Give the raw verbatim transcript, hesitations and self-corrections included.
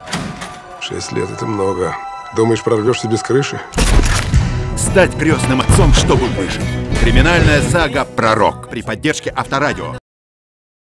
Шесть лет — это много. Думаешь, прорвешься без крыши? Стать крестным отцом, чтобы выжить. Криминальная сага «Пророк» при поддержке Авторадио.